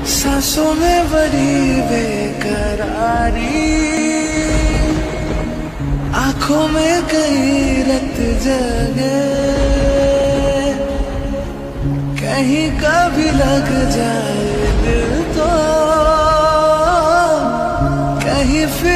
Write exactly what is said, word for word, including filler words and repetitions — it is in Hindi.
सांसों में बड़ी बेकरारी, आंखों में कई रत जगे, कहीं कभी लग जाए दिल तो कहीं फिर